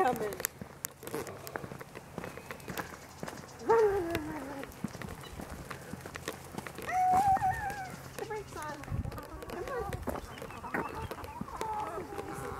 coming. Run, run, run, run, run. The brakes on. Come on.